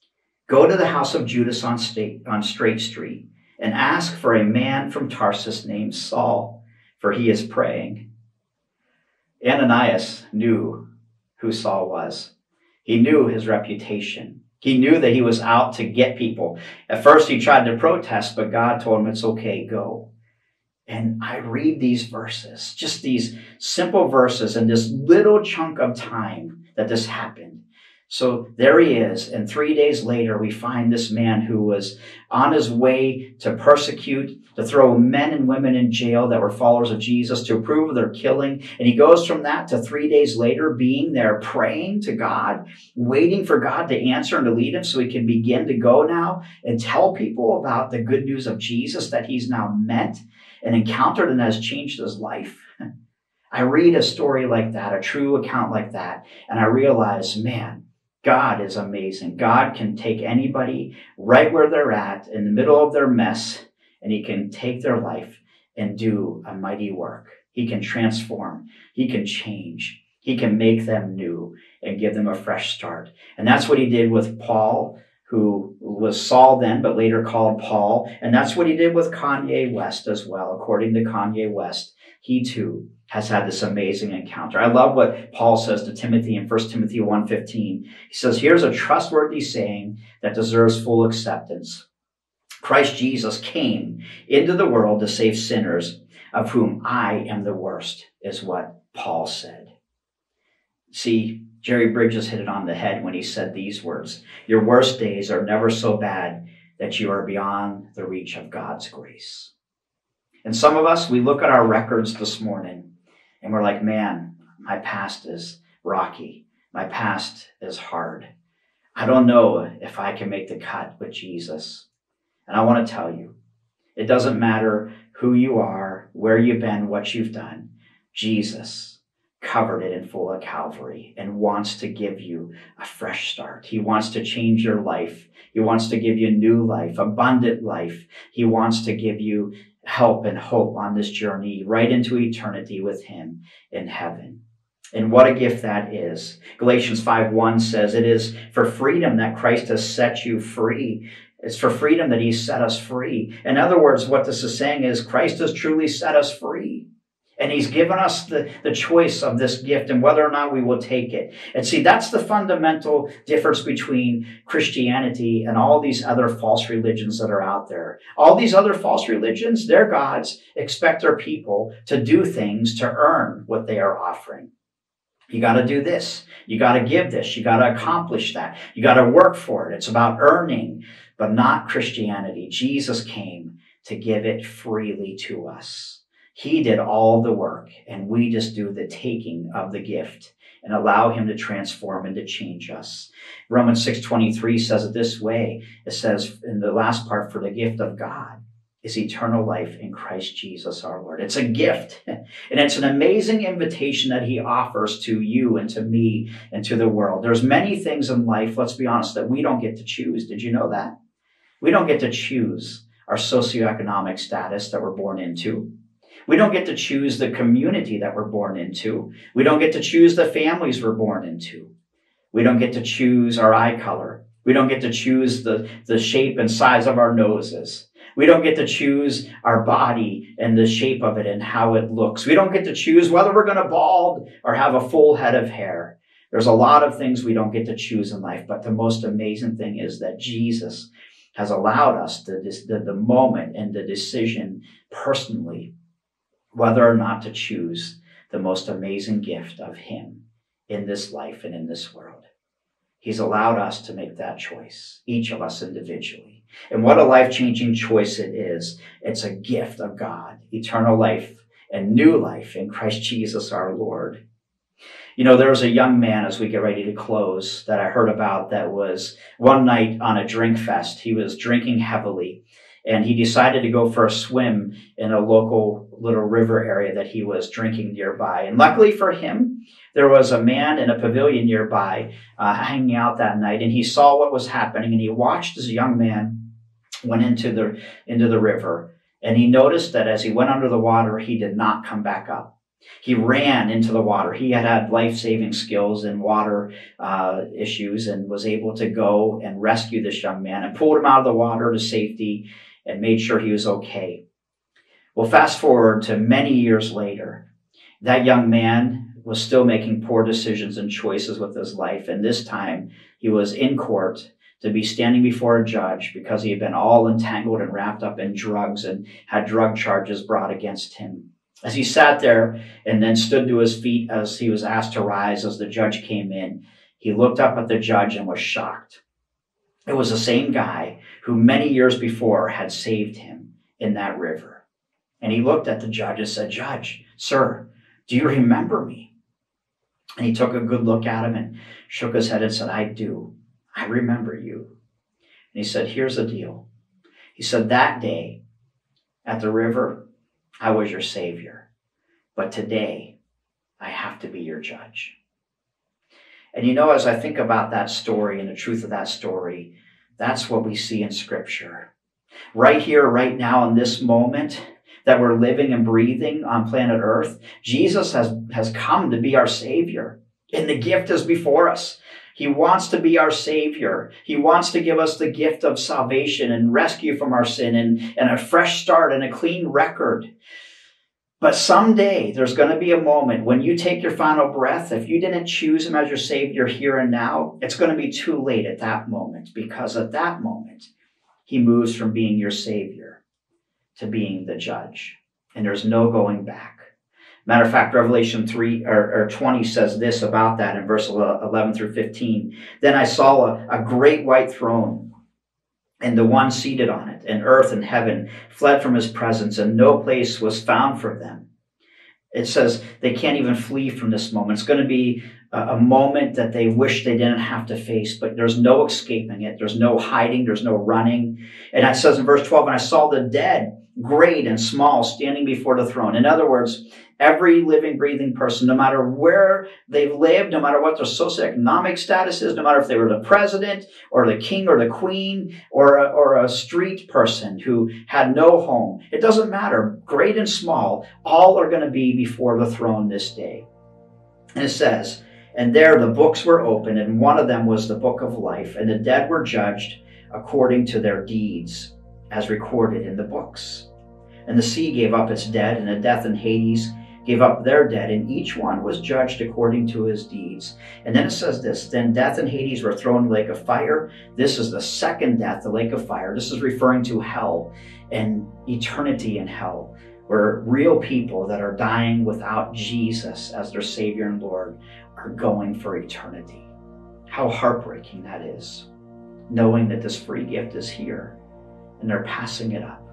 go to the house of Judas on, state, on Straight Street and ask for a man from Tarsus named Saul, for he is praying. Ananias knew who Saul was. He knew his reputation. He knew that he was out to get people. At first he tried to protest, but God told him it's okay, go. And I read these verses, just these simple verses in this little chunk of time that this happened. So there he is. And three days later, we find this man who was on his way to persecute, to throw men and women in jail that were followers of Jesus, to approve of their killing. And he goes from that to three days later being there praying to God, waiting for God to answer and to lead him so he can begin to go now and tell people about the good news of Jesus that he's now met and encountered and has changed his life. I read a story like that, a true account like that, and I realize, man, God is amazing. God can take anybody right where they're at in the middle of their mess, and he can take their life and do a mighty work. He can transform. He can change. He can make them new and give them a fresh start. And that's what he did with Paul, who was Saul then, but later called Paul. And that's what he did with Kanye West as well. According to Kanye West, he too has had this amazing encounter. I love what Paul says to Timothy in First Timothy one fifteen. He says, here's a trustworthy saying that deserves full acceptance. Christ Jesus came into the world to save sinners, of whom I am the worst, is what Paul said. See, Jerry Bridges hit it on the head when he said these words: your worst days are never so bad that you are beyond the reach of God's grace. And some of us, we look at our records this morning and we're like, man, my past is rocky. My past is hard. I don't know if I can make the cut with Jesus. And I want to tell you, it doesn't matter who you are, where you've been, what you've done. Jesus covered it in full at Calvary and wants to give you a fresh start. He wants to change your life. He wants to give you new life, abundant life. He wants to give you help and hope on this journey right into eternity with him in heaven. And what a gift that is. Galatians five one says, it is for freedom that Christ has set you free. It's for freedom that he set us free. In other words, what this is saying is Christ has truly set us free. And he's given us the, the choice of this gift and whether or not we will take it. And see, that's the fundamental difference between Christianity and all these other false religions that are out there. All these other false religions, their gods expect their people to do things to earn what they are offering. You got to do this. You got to give this. You got to accomplish that. You got to work for it. It's about earning, but not Christianity. Jesus came to give it freely to us. He did all the work, and we just do the taking of the gift and allow him to transform and to change us. Romans six twenty-three says it this way. It says in the last part, for the gift of God is eternal life in Christ Jesus our Lord. It's a gift, and it's an amazing invitation that he offers to you and to me and to the world. There's many things in life, let's be honest, that we don't get to choose. Did you know that? We don't get to choose our socioeconomic status that we're born into. We don't get to choose the community that we're born into. We don't get to choose the families we're born into. We don't get to choose our eye color. We don't get to choose the, the shape and size of our noses. We don't get to choose our body and the shape of it and how it looks. We don't get to choose whether we're going to bald or have a full head of hair. There's a lot of things we don't get to choose in life, but the most amazing thing is that Jesus has allowed us the, the, the moment and the decision personally whether or not to choose the most amazing gift of him in this life and in this world. He's allowed us to make that choice, each of us individually. And what a life-changing choice it is. It's a gift of God, eternal life and new life in Christ Jesus our Lord. You know, there was a young man, as we get ready to close, that I heard about that was one night on a drink fest. He was drinking heavily. And he decided to go for a swim in a local little river area that he was drinking nearby. And luckily for him, there was a man in a pavilion nearby uh, hanging out that night. And he saw what was happening. And he watched as a young man went into the, into the river. And he noticed that as he went under the water, he did not come back up. He ran into the water. He had had life-saving skills in water uh, issues and was able to go and rescue this young man and pulled him out of the water to safety and made sure he was okay. Well, fast forward to many years later, that young man was still making poor decisions and choices with his life. And this time he was in court to be standing before a judge because he had been all entangled and wrapped up in drugs and had drug charges brought against him. As he sat there and then stood to his feet as he was asked to rise as the judge came in, he looked up at the judge and was shocked. It was the same guy who many years before had saved him in that river. And he looked at the judge and said, "Judge, sir, do you remember me?" And he took a good look at him and shook his head and said, "I do. I remember you." And he said, "Here's the deal." He said, "That day at the river, I was your savior. But today, I have to be your judge." And you know, as I think about that story and the truth of that story, that's what we see in Scripture. Right here, right now, in this moment that we're living and breathing on planet Earth, Jesus has, has come to be our Savior. And the gift is before us. He wants to be our Savior. He wants to give us the gift of salvation and rescue from our sin and, and a fresh start and a clean record. But someday there's going to be a moment when you take your final breath. If you didn't choose him as your Savior here and now, it's going to be too late at that moment, because at that moment, he moves from being your Savior to being the judge. and there's no going back. Matter of fact, Revelation three or, or twenty says this about that in verse eleven through fifteen. Then I saw a, a great white throne, and the one seated on it, and earth and heaven fled from his presence, and no place was found for them. It says they can't even flee from this moment. It's going to be a, a moment that they wish they didn't have to face, but there's no escaping it. There's no hiding. There's no running. And it says in verse twelve, and I saw the dead, great and small, standing before the throne. In other words, every living, breathing person, no matter where they've lived, no matter what their socioeconomic status is, no matter if they were the president or the king or the queen or a, or a street person who had no home, it doesn't matter. Great and small, all are going to be before the throne this day. And it says, and there the books were opened, and one of them was the book of life, and the dead were judged according to their deeds, as recorded in the books. And the sea gave up its dead, and the death and Hades gave up their dead, and each one was judged according to his deeds. And then it says this, then death and Hades were thrown in the lake of fire. This is the second death, the lake of fire. This is referring to hell and eternity in hell, where real people that are dying without Jesus as their Savior and Lord are going for eternity. How heartbreaking that is, knowing that this free gift is here and they're passing it up.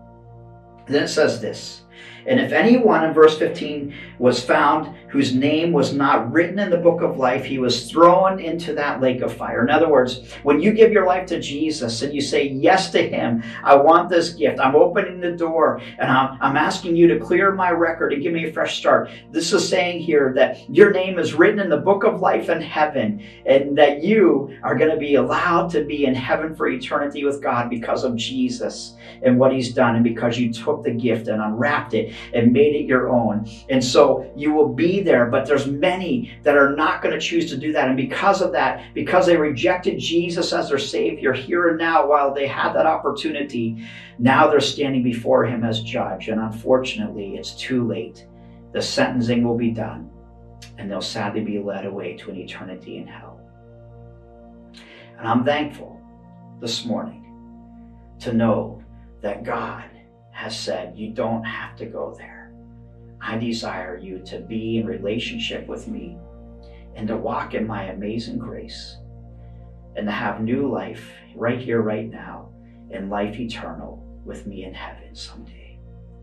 And then it says this, and if anyone in verse fifteen was found whose name was not written in the book of life, he was thrown into that lake of fire. In other words, when you give your life to Jesus and you say yes to him, I want this gift, I'm opening the door, and I'm, I'm asking you to clear my record and give me a fresh start. This is saying here that your name is written in the book of life in heaven, and that you are going to be allowed to be in heaven for eternity with God because of Jesus and what he's done, and because you took the gift and unwrapped it and made it your own. And so you will be there, but there's many that are not going to choose to do that. And because of that, because they rejected Jesus as their Savior here and now while they had that opportunity, now they're standing before him as judge. And unfortunately, it's too late. The sentencing will be done, and they'll sadly be led away to an eternity in hell. And I'm thankful this morning to know that God has said, you don't have to go there. I desire you to be in relationship with me and to walk in my amazing grace and to have new life right here, right now, and life eternal with me in heaven someday.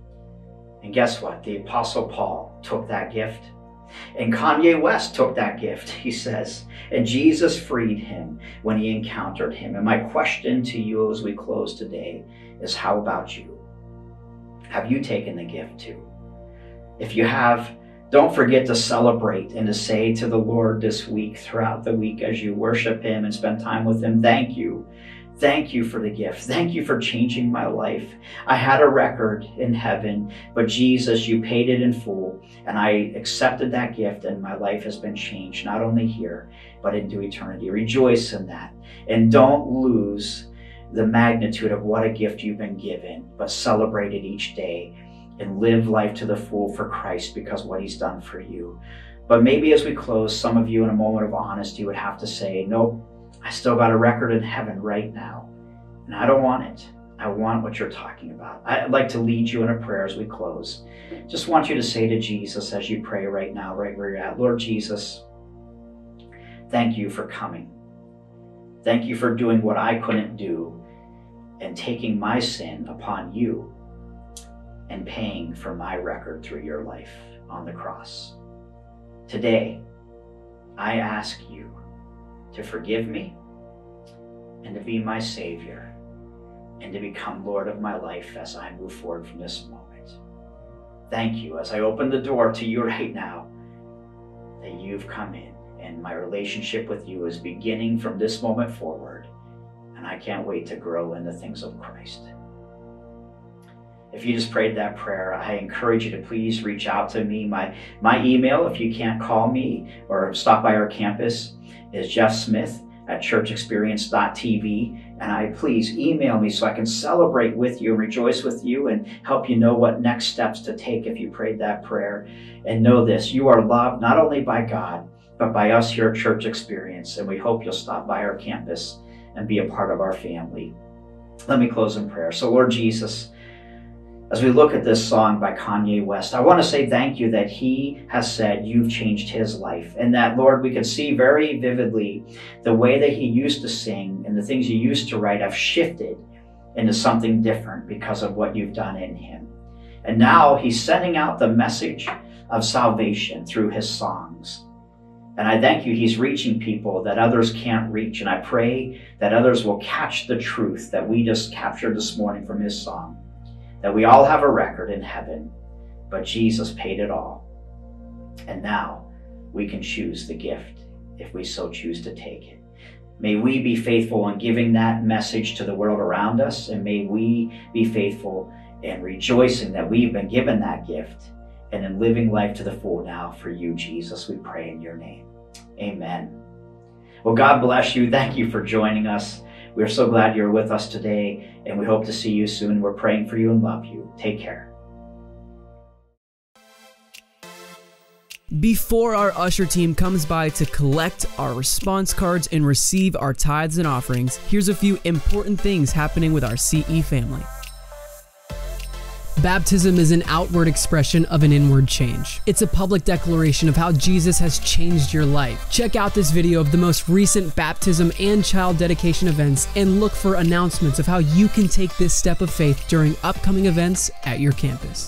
And guess what? The Apostle Paul took that gift, and Kanye West took that gift, he says, and Jesus freed him when he encountered him. And my question to you as we close today is, how about you? Have you taken the gift too? If you have, don't forget to celebrate and to say to the Lord this week, throughout the week, as you worship him and spend time with him, thank you. Thank you for the gift. Thank you for changing my life. I had a record in heaven, but Jesus, you paid it in full, and I accepted that gift, and my life has been changed, not only here, but into eternity. Rejoice in that, and don't lose the magnitude of what a gift you've been given, but celebrate it each day and live life to the full for Christ because of what he's done for you. But maybe as we close, some of you in a moment of honesty would have to say, nope, I still got a record in heaven right now, and I don't want it. I want what you're talking about. I'd like to lead you in a prayer as we close. Just want you to say to Jesus as you pray right now, right where you're at, Lord Jesus, thank you for coming. Thank you for doing what I couldn't do and taking my sin upon you and paying for my record through your life on the cross. Today, I ask you to forgive me and to be my Savior and to become Lord of my life as I move forward from this moment. Thank you as I open the door to you right now that you've come in, and my relationship with you is beginning from this moment forward, and I can't wait to grow in the things of Christ. If you just prayed that prayer, I encourage you to please reach out to me. My, my email, if you can't call me or stop by our campus, is jeff smith at church experience dot t v. And I please email me so I can celebrate with you and rejoice with you and help you know what next steps to take if you prayed that prayer. And know this, you are loved not only by God, but by us here at Church Experience. And we hope you'll stop by our campus and be a part of our family. Let me close in prayer. So Lord Jesus, as we look at this song by Kanye West, I want to say thank you that he has said you've changed his life. And that, Lord, we can see very vividly the way that he used to sing and the things he used to write have shifted into something different because of what you've done in him. And now he's sending out the message of salvation through his songs. And I thank you, he's reaching people that others can't reach. And I pray that others will catch the truth that we just captured this morning from his song. That we all have a record in heaven, but Jesus paid it all. And now we can choose the gift if we so choose to take it. May we be faithful in giving that message to the world around us, and may we be faithful in rejoicing that we've been given that gift and in living life to the full now for you, Jesus. We pray in your name. Amen. Well, God bless you. Thank you for joining us. We're so glad you're with us today, and we hope to see you soon. We're praying for you and love you. Take care. Before our usher team comes by to collect our response cards and receive our tithes and offerings, here's a few important things happening with our C E family. Baptism is an outward expression of an inward change. It's a public declaration of how Jesus has changed your life. Check out this video of the most recent baptism and child dedication events and look for announcements of how you can take this step of faith during upcoming events at your campus.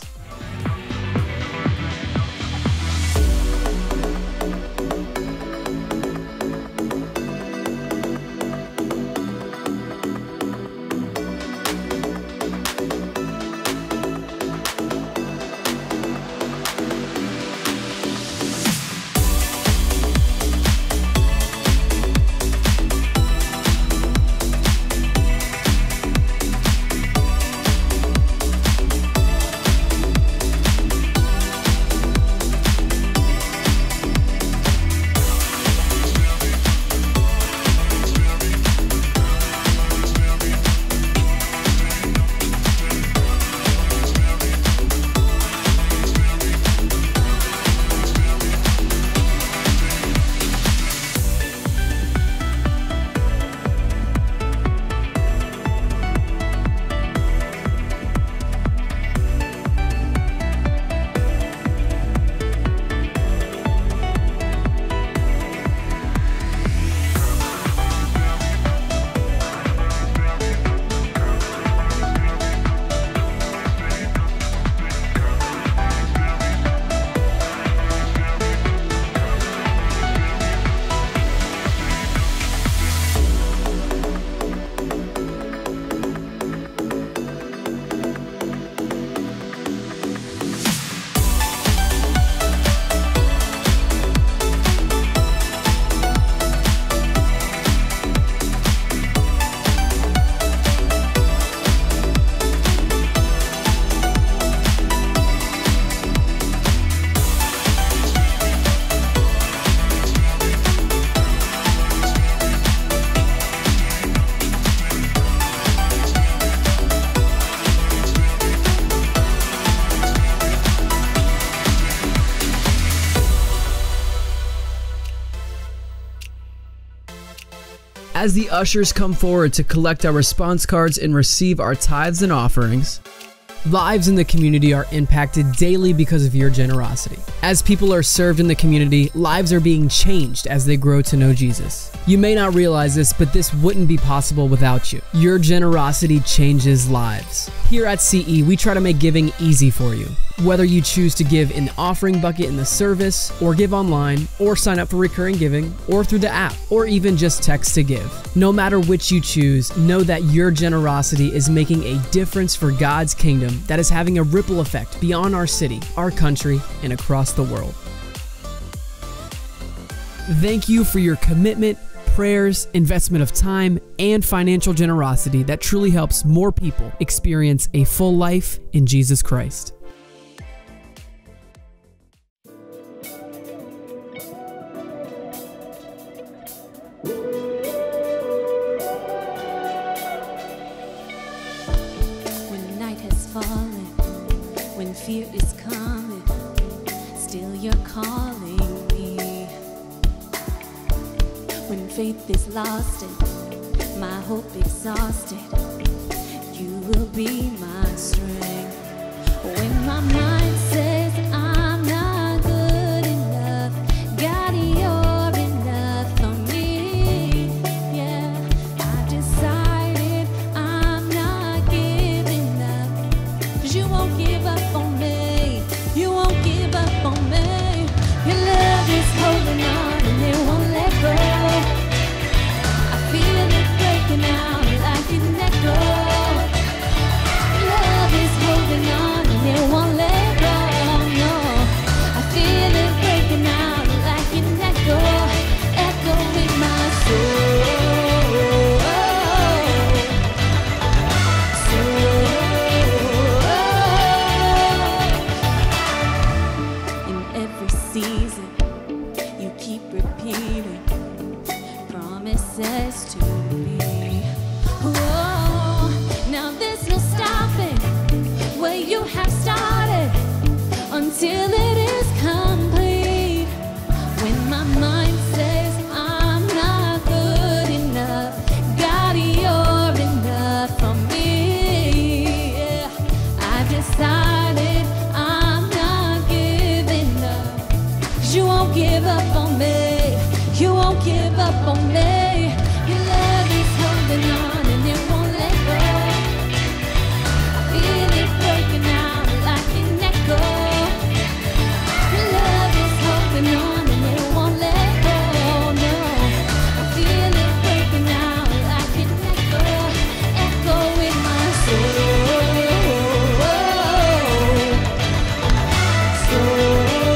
As the ushers come forward to collect our response cards and receive our tithes and offerings, lives in the community are impacted daily because of your generosity. As people are served in the community, lives are being changed as they grow to know Jesus. You may not realize this, but this wouldn't be possible without you. Your generosity changes lives. Here at C E, we try to make giving easy for you. Whether you choose to give in the offering bucket in the service, or give online, or sign up for recurring giving, or through the app, or even just text to give. No matter which you choose, know that your generosity is making a difference for God's kingdom that is having a ripple effect beyond our city, our country, and across the world. Thank you for your commitment, prayers, investment of time, and financial generosity that truly helps more people experience a full life in Jesus Christ. When night has fallen, when fear is coming, still you're calling me. When faith is lost and my hope exhausted, you will be my strength. When my mind says I'm not good enough, God, you're enough for me. Yeah, I've decided I'm not giving up, 'cause you won't give up on me. You won't give up on me. Your love is holding on and it won't let go. I feel it breaking out like it let go. Love is holding on and it won't let go. No, I feel it breaking out like it let go. Echo in my soul. Soul. In every season, you keep repeating promises to me. Oh, now there's no stopping what you have started until it is complete. When my mind says I'm not good enough, God, you're enough for me. Yeah, I've decided I'm not giving up, 'cause you won't give up on me. You won't give up on me. Your love is holding on and it won't let go. I feel it breaking out like an echo. Your love is holding on and it won't let go. No, I feel it breaking out like an echo. Echo in my soul. Soul.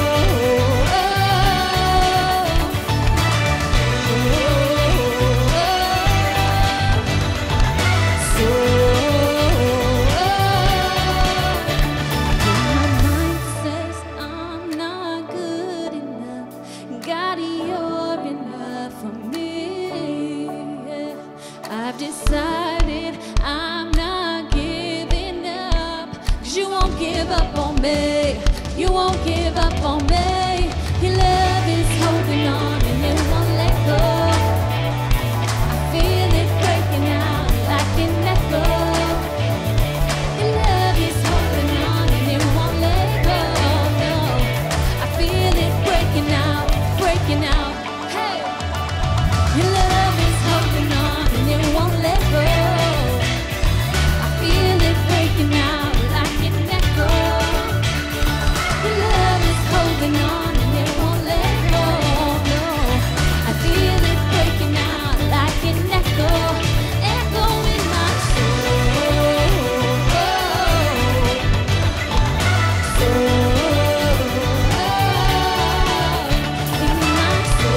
I've decided I'm not giving up, 'cause you won't give up on me. You won't give up on me. Your love is holding on and it won't let go. I feel it breaking out like an echo. Your love is holding on and it won't let go. No, I feel it breaking out, breaking out. Hey, your love is holding on and it won't let go. I feel it breaking out like an echo. Your love is holding on and it won't let go. No, I feel it breaking out like an echo. Echo in my soul. Soul. In my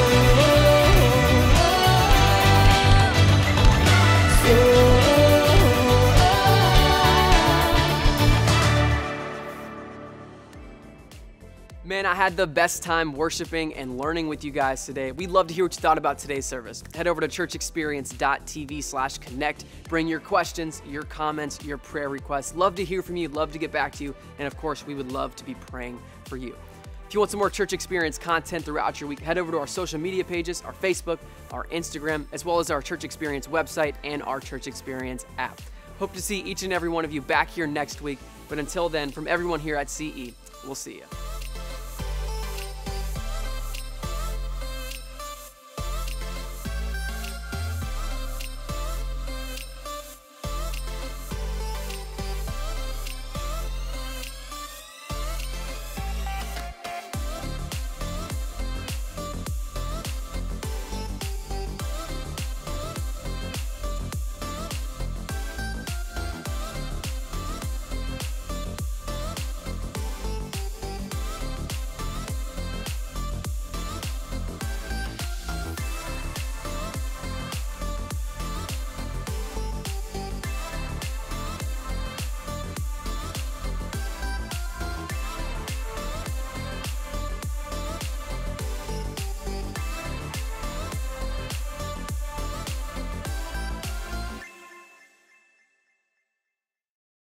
Man, I had the best time worshiping and learning with you guys today. We'd love to hear what you thought about today's service. Head over to churchexperience.tv slash connect. Bring your questions, your comments, your prayer requests. Love to hear from you, love to get back to you. And of course, we would love to be praying for you. If you want some more Church Experience content throughout your week, head over to our social media pages, our Facebook, our Instagram, as well as our Church Experience website and our Church Experience app. Hope to see each and every one of you back here next week. But until then, from everyone here at C E, we'll see you.